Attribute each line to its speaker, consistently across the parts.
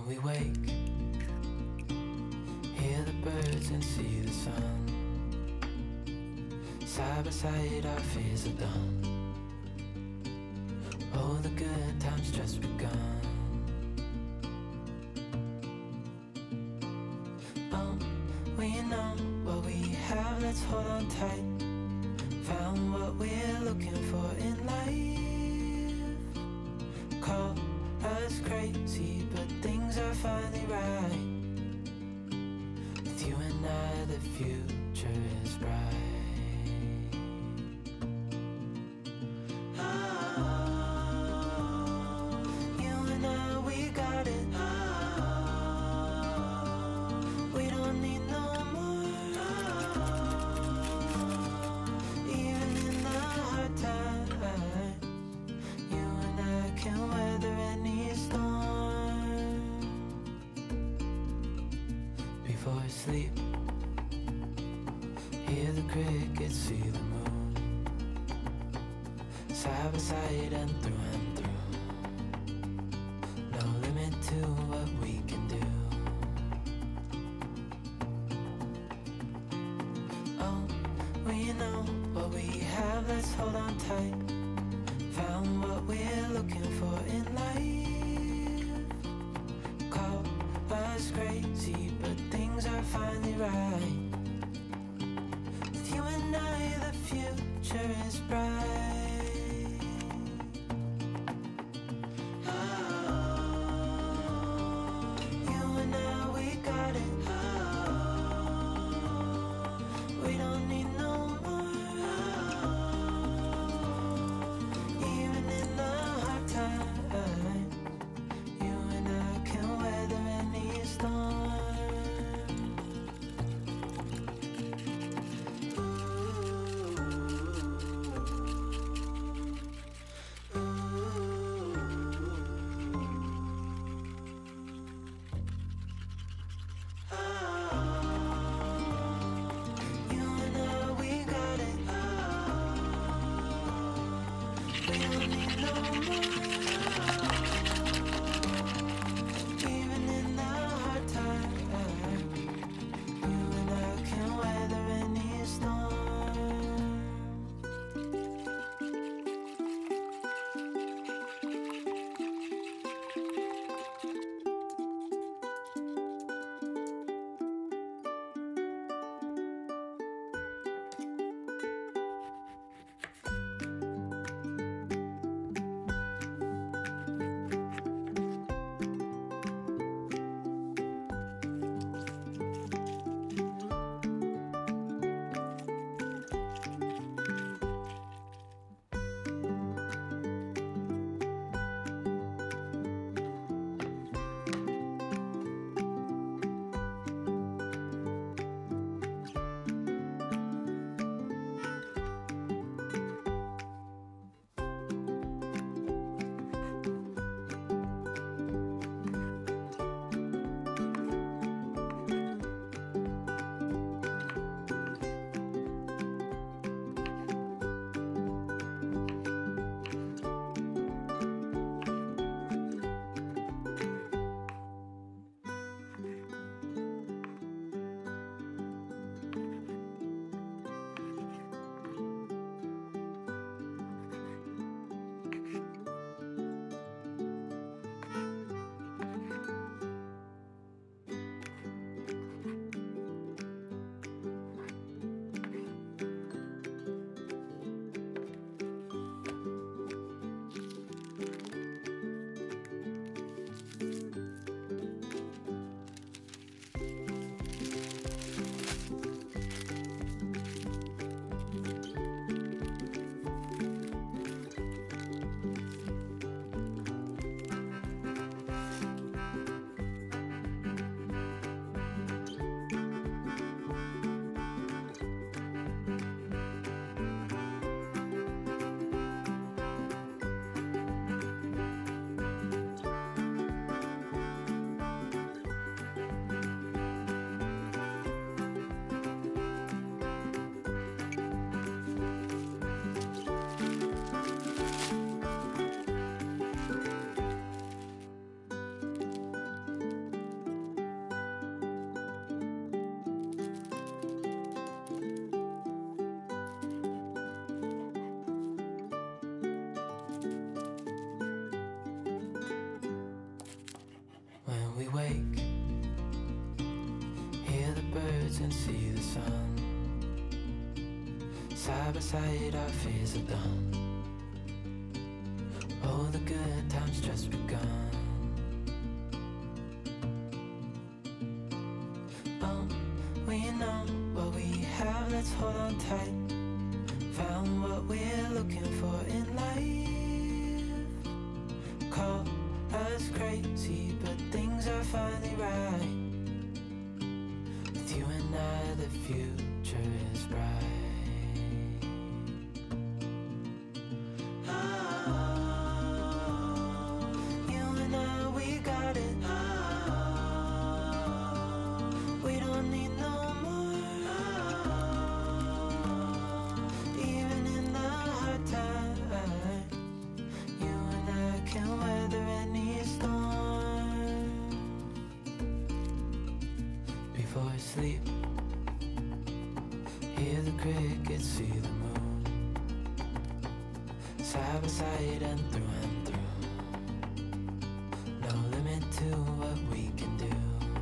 Speaker 1: we wake, hear the birds and see the sun. Side by side our fears are done. Oh, the good times just begun. Oh, we know what we have, let's hold on tight. Found what we're looking for in life. Call us crazy, but things are finally right. With you and I, the future is bright. Sleep, hear the crickets, see the moon. Side by side and through. No limit to what we can do. Oh, we know what we have, let's hold on tight. Found what we're looking for in life. Call us crazy, but things are finally right. With you and I, the future is bright. Oh, you and I, we got it. Oh, we don't need no more. we wake, hear the birds and see the sun. Side by side our fears are done. Oh, the good times just begun. Oh, we know what we have, let's hold on tight. Found what we're looking for in life. Call us crazy, but things are finally right. With you and I, the future is bright. Sleep, hear the crickets, see the moon. Side by side and through. No limit to what we can do.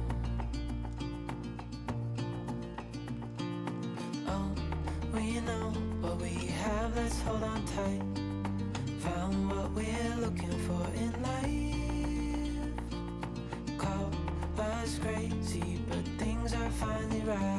Speaker 1: Oh, we know what we have, let's hold on tight. Found what we're looking for in life. Call us crazy, but things are finally right.